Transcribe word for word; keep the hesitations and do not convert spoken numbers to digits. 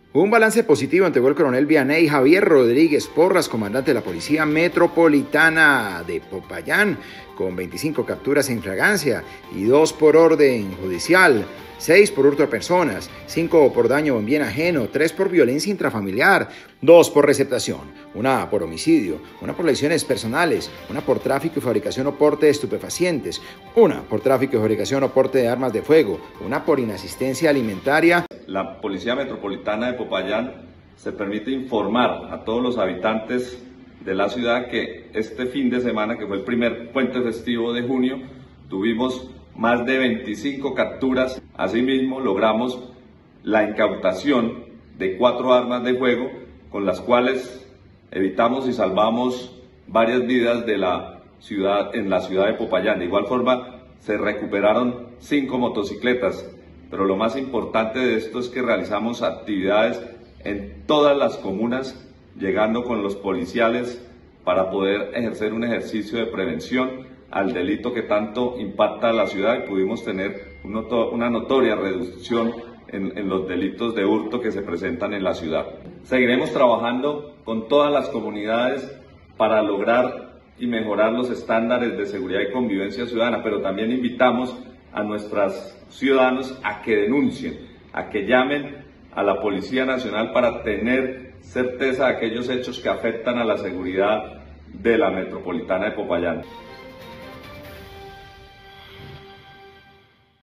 Un balance positivo entregó el coronel Vianey Javier Rodríguez Porras, comandante de la Policía Metropolitana de Popayán, con veinticinco capturas en flagrancia y dos por orden judicial, seis por hurto a personas, cinco por daño en bien ajeno, tres por violencia intrafamiliar, dos por receptación, una por homicidio, una por lesiones personales, una por tráfico y fabricación o porte de estupefacientes, una por tráfico y fabricación o porte de armas de fuego, una por inasistencia alimentaria. La Policía Metropolitana de Popayán se permite informar a todos los habitantes de la ciudad que este fin de semana, que fue el primer puente festivo de junio, tuvimos más de veinticinco capturas. Asimismo, logramos la incautación de cuatro armas de fuego, con las cuales evitamos y salvamos varias vidas de la ciudad, en la ciudad de Popayán. De igual forma, se recuperaron cinco motocicletas. Pero lo más importante de esto es que realizamos actividades en todas las comunas, llegando con los policiales para poder ejercer un ejercicio de prevención al delito que tanto impacta a la ciudad, y pudimos tener una notoria reducción en, en los delitos de hurto que se presentan en la ciudad. Seguiremos trabajando con todas las comunidades para lograr y mejorar los estándares de seguridad y convivencia ciudadana, pero también invitamos a nuestros ciudadanos a que denuncien, a que llamen a la Policía Nacional para tener certeza de aquellos hechos que afectan a la seguridad de la Metropolitana de Popayán.